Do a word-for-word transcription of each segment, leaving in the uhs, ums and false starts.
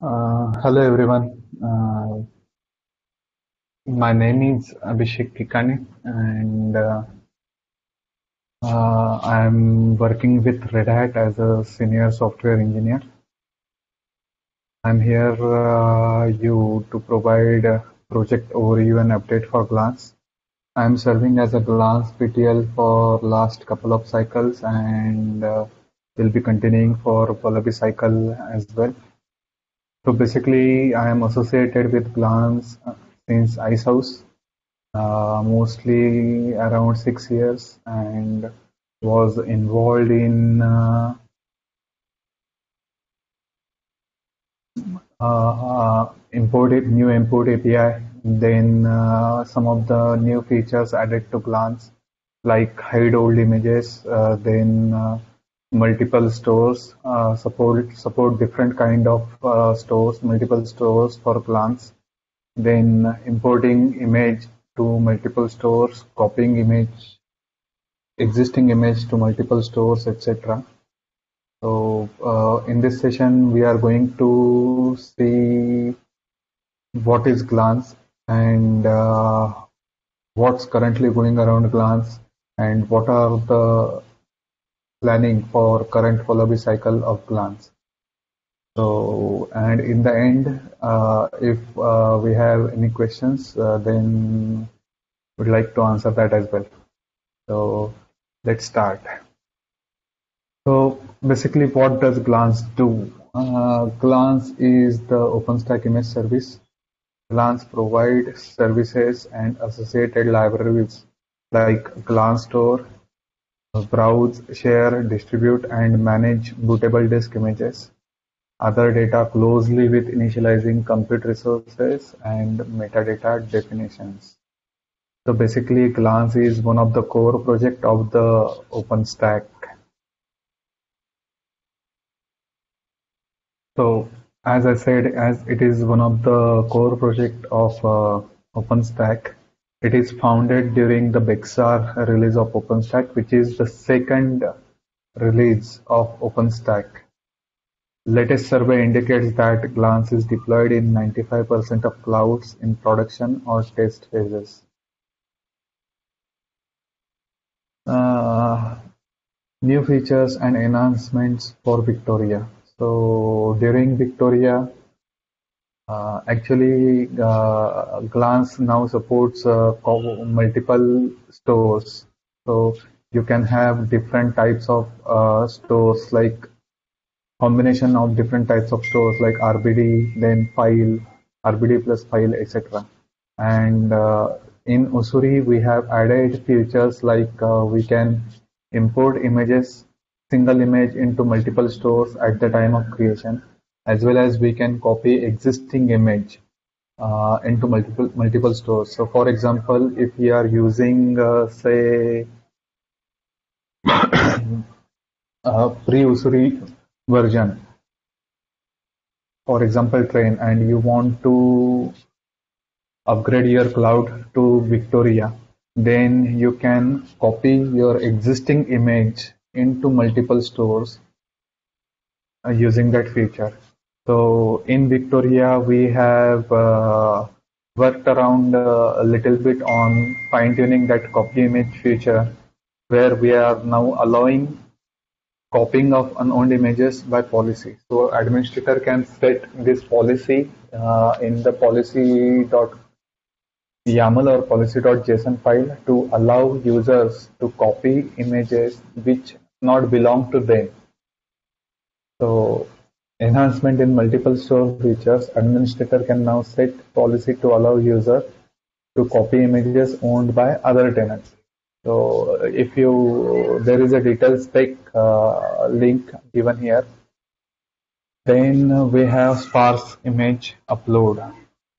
Uh, hello everyone. Uh, my name is Abhishek Kikani and uh, uh, I'm working with Red Hat as a senior software engineer. I'm here uh, you to provide a project overview and update for Glance. I'm serving as a Glance P T L for last couple of cycles and uh, will be continuing for Pallavi cycle as well. So basically, I am associated with Glance uh, since Icehouse. Uh, mostly around six years and was involved in uh, uh, uh, import new import A P I, then uh, some of the new features added to Glance like hide old images, uh, then uh, multiple stores, uh, support support different kind of uh, stores, multiple stores for Glance, then importing image to multiple stores, copying image existing image to multiple stores, et cetera. So uh, in this session, we are going to see what is Glance and uh, what's currently going around Glance and what are the planning for current Follow cycle of Glance. So, and in the end, uh, if uh, we have any questions, uh, then we'd like to answer that as well. So let's start. So basically, what does Glance do? Uh, Glance is the OpenStack image service. Glance provides services and associated libraries like Glance Store, browse, share, distribute, and manage bootable disk images. Other data closely with initializing compute resources and metadata definitions. So basically, Glance is one of the core project of the OpenStack. So, as I said, as it is one of the core project of uh, OpenStack, it is founded during the Bexar release of OpenStack, which is the second release of OpenStack. Latest survey indicates that Glance is deployed in ninety-five percent of clouds in production or test phases. Uh, new features and enhancements for Victoria. So during Victoria, Uh, actually, uh, Glance now supports uh, multiple stores. So you can have different types of uh, stores, like combination of different types of stores, like R B D, then file, R B D plus file, et cetera. And uh, in Usuri, we have added features like uh, we can import images, single image into multiple stores at the time of creation, as well as we can copy existing image uh, into multiple multiple stores. So, for example, if we are using, uh, say, a pre-Usuri version, for example, train, and you want to upgrade your cloud to Victoria, then you can copy your existing image into multiple stores uh, using that feature. So in Victoria, we have uh, worked around uh, a little bit on fine-tuning that copy image feature, where we are now allowing copying of unowned images by policy. So administrator can set this policy uh, in the policy.yaml or policy.json file to allow users to copy images which not belong to them. So enhancement in multiple store features, administrator can now set policy to allow user to copy images owned by other tenants. So if you, there is a detailed spec uh, link given here. Then we have sparse image upload.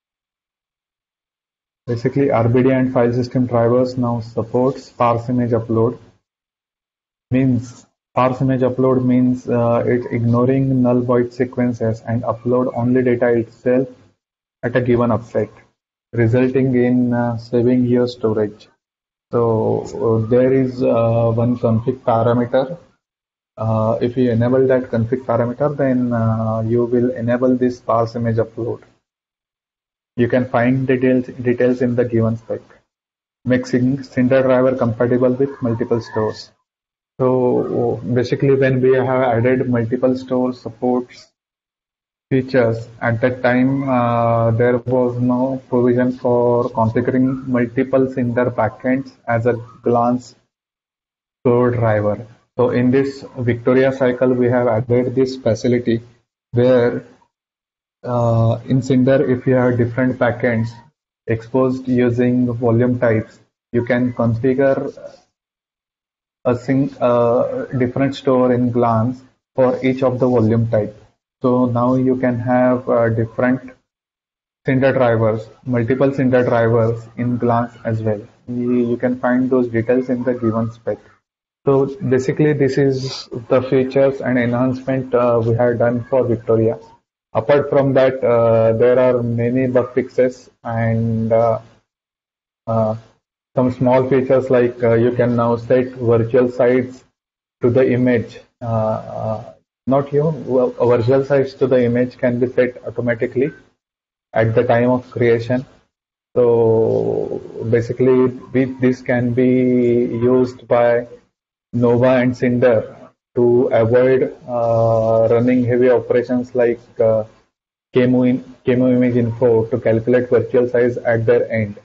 Basically, R B D and file system drivers now support sparse image upload. Means sparse image upload means uh, it's ignoring null void sequences and upload only data itself at a given offset, resulting in uh, saving your storage. So uh, there is uh, one config parameter Uh, if you enable that config parameter, then uh, you will enable this sparse image upload. You can find details details in the given spec. Make Cinder driver compatible with multiple stores. So basically, when we have added multiple store supports features, at that time uh, there was no provision for configuring multiple Cinder backends as a glance store driver. So in this Victoria cycle, we have added this facility where uh, in Cinder, if you have different backends exposed using volume types, you can configure a sing, uh, different store in Glance for each of the volume type. So now you can have uh, different Cinder drivers, multiple Cinder drivers in Glance as well. You, you can find those details in the given spec. So basically, this is the features and enhancement uh, we have done for Victoria. Apart from that, uh, there are many bug fixes and uh, uh, some small features like uh, you can now set virtual sites to the image. Uh, uh, not you, well, virtual sites to the image can be set automatically at the time of creation. So basically, this can be used by Nova and Cinder to avoid uh, running heavy operations like uh, Chemo, in, Chemo image info to calculate virtual size at their end.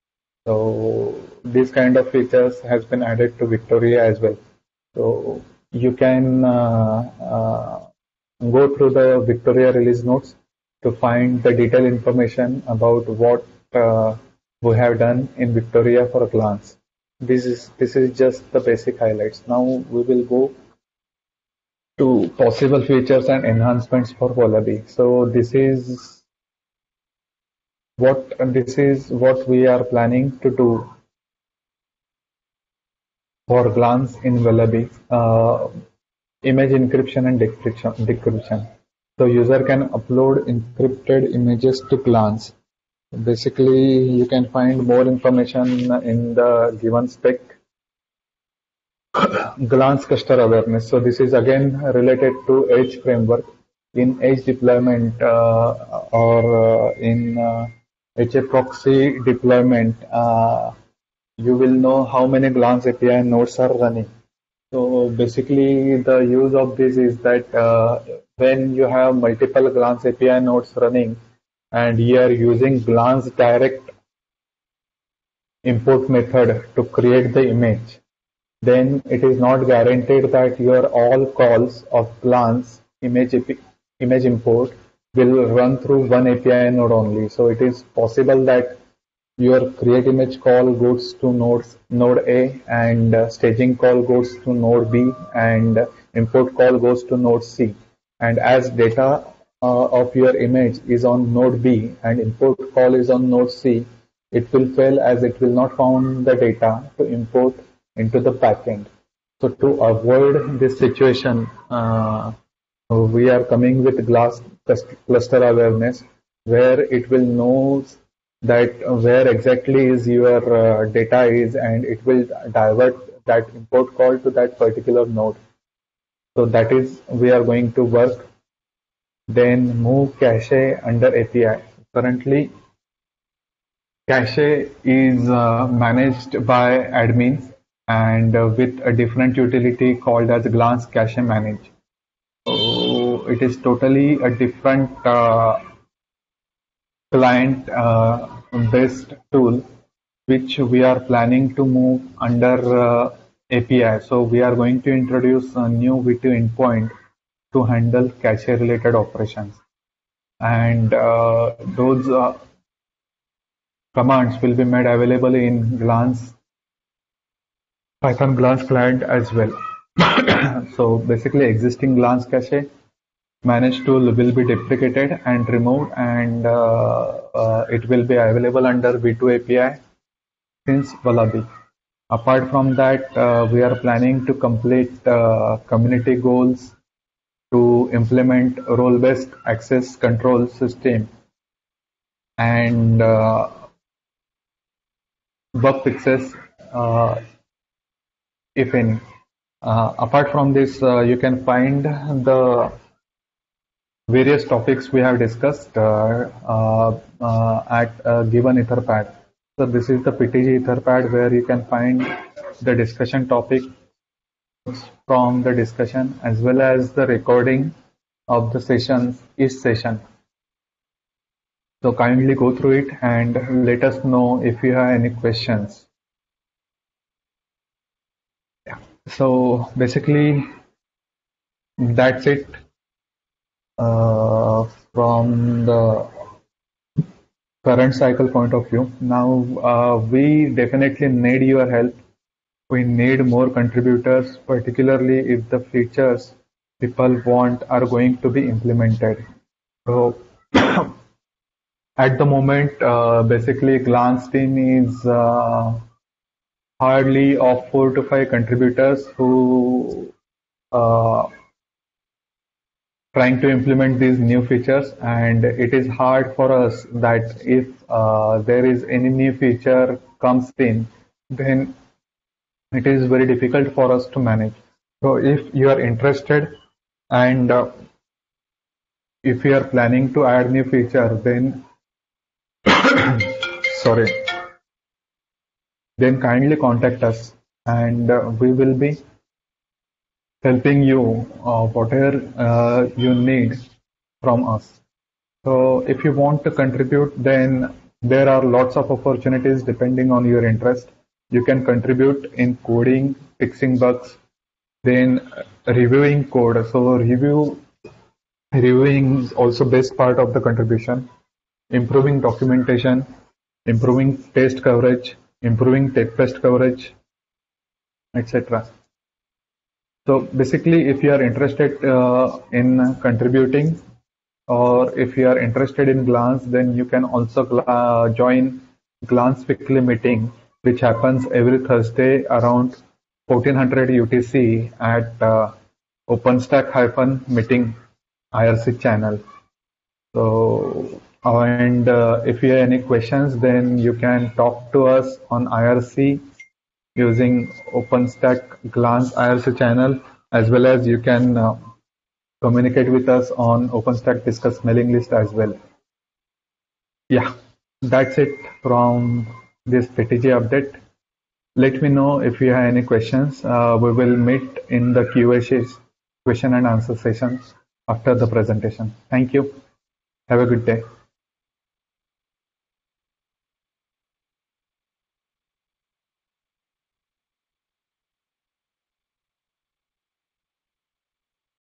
So this kind of features has been added to Victoria as well. So you can uh, uh, go through the Victoria release notes to find the detailed information about what uh, we have done in Victoria for a glance. This is this is just the basic highlights. Now we will go to possible features and enhancements for Wallaby. So this is what this is what we are planning to do for glance in Wallaby. Uh, image encryption and decryption, decryption. So user can upload encrypted images to glance. Basically, you can find more information in the given spec. Glance cluster awareness. So this is again related to Edge framework. In Edge deployment uh, or uh, in uh, H A proxy deployment, uh, you will know how many Glance A P I nodes are running. So basically, the use of this is that uh, when you have multiple Glance A P I nodes running and you are using Glance direct import method to create the image, then it is not guaranteed that your all calls of glance image image import will run through one A P I node only. So it is possible that your create image call goes to nodes node A and uh, staging call goes to node B and uh, import call goes to node C. And as data uh, of your image is on node B and import call is on node C, it will fail as it will not found the data to import into the backend. So to avoid this situation, uh, we are coming with glass cluster awareness where it will know that where exactly is your uh, data is and it will divert that import call to that particular node. So that is we are going to work. Then move cache under A P I. Currently, cache is uh, managed by admins and uh, with a different utility called as glance cache manage. So it is totally a different uh, client uh, based tool which we are planning to move under uh, A P I. So we are going to introduce a new V two endpoint to handle cache related operations. And uh, those uh, commands will be made available in Glance Python Glance client as well. So basically existing Glance cache manage tool will be deprecated and removed and uh, uh, it will be available under V two A P I since Wallaby. Apart from that, uh, we are planning to complete uh, community goals to implement role-based access control system and uh, bug fixes, uh, if any. Uh, apart from this, uh, you can find the various topics we have discussed uh, uh, uh, at a given Etherpad. So this is the P T G Etherpad where you can find the discussion topic from the discussion as well as the recording of the sessions, each session. So kindly go through it and let us know if you have any questions. Yeah. So basically that's it uh, from the current cycle point of view. Now uh, we definitely need your help. We need more contributors, particularly if the features people want are going to be implemented. So at the moment, uh, basically Glance team is uh, hardly of four to five contributors who uh, trying to implement these new features, and it is hard for us that if uh, there is any new feature comes in, then it is very difficult for us to manage. So if you are interested and uh, if you are planning to add new feature, then sorry, then kindly contact us and uh, we will be helping you uh, whatever uh, you need from us. So if you want to contribute, then there are lots of opportunities depending on your interest. You can contribute in coding, fixing bugs, then uh, reviewing code. So review reviewing is also best part of the contribution. Improving documentation, improving test coverage, improving tech test coverage, et cetera. So basically, if you are interested uh, in contributing, or if you are interested in Glance, then you can also uh, join Glance weekly meeting, which happens every Thursday around fourteen hundred U T C at uh, OpenStack-meeting I R C channel. So, and uh, if you have any questions, then you can talk to us on I R C using OpenStack Glance I R C channel, as well as you can uh, communicate with us on OpenStack Discuss mailing list as well. Yeah, that's it from this P T G update. Let me know if you have any questions. Uh, we will meet in the Q and A question and answer session after the presentation. Thank you. Have a good day.